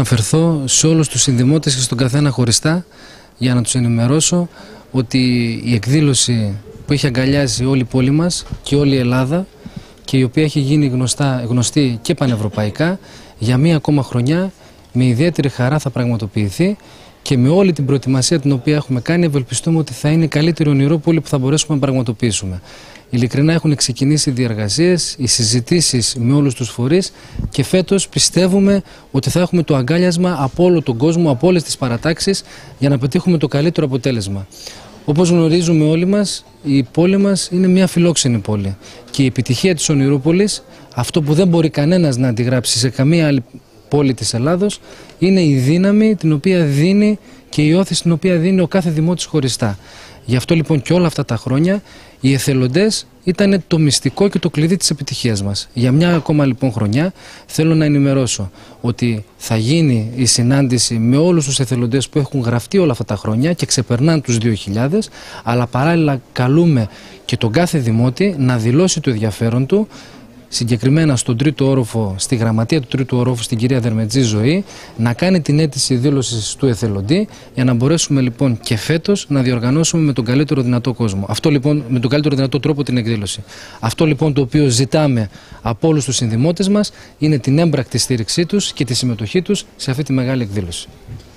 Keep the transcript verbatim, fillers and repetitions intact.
αναφερθώ σε όλους τους συνδημότες και στον καθένα χωριστά για να τους ενημερώσω ότι η εκδήλωση που έχει αγκαλιάσει όλη η πόλη μας και όλη η Ελλάδα και η οποία έχει γίνει γνωστά, γνωστή και πανευρωπαϊκά για μία ακόμα χρονιά με ιδιαίτερη χαρά θα πραγματοποιηθεί και με όλη την προετοιμασία την οποία έχουμε κάνει ευελπιστούμε ότι θα είναι η καλύτερη ονειρόπολη που θα μπορέσουμε να πραγματοποιήσουμε. Ειλικρινά έχουν ξεκινήσει οι διεργασίες, οι συζητήσεις με όλους τους φορείς και φέτος πιστεύουμε ότι θα έχουμε το αγκάλιασμα από όλο τον κόσμο, από όλες τις παρατάξεις για να πετύχουμε το καλύτερο αποτέλεσμα. Όπως γνωρίζουμε όλοι μας, η πόλη μας είναι μια φιλόξενη πόλη και η επιτυχία της Ονειρούπολης, αυτό που δεν μπορεί κανένας να αντιγράψει σε καμία άλλη πόλη της Ελλάδος, είναι η δύναμη την οποία δίνει και η όθηση την οποία δίνει ο κάθε δημότης χωριστά. Γι' αυτό λοιπόν και όλα αυτά τα χρόνια οι εθελοντές ήταν το μυστικό και το κλειδί της επιτυχίας μας. Για μια ακόμα λοιπόν χρονιά θέλω να ενημερώσω ότι θα γίνει η συνάντηση με όλους τους εθελοντές που έχουν γραφτεί όλα αυτά τα χρόνια και ξεπερνάνε τους δύο χιλιάδες, αλλά παράλληλα καλούμε και τον κάθε δημότη να δηλώσει το ενδιαφέρον του, συγκεκριμένα στον τρίτο όροφο, στη γραμματεία του τρίτου όροφου, στην κυρία Δερμετζή Ζωή, να κάνει την αίτηση δήλωσης του εθελοντή για να μπορέσουμε λοιπόν και φέτος να διοργανώσουμε με τον καλύτερο δυνατό κόσμο. Αυτό λοιπόν, με τον καλύτερο δυνατό τρόπο την εκδήλωση. Αυτό λοιπόν το οποίο ζητάμε από όλους τους συνδημότες μας είναι την έμπρακτη στήριξή τους και τη συμμετοχή τους σε αυτή τη μεγάλη εκδήλωση.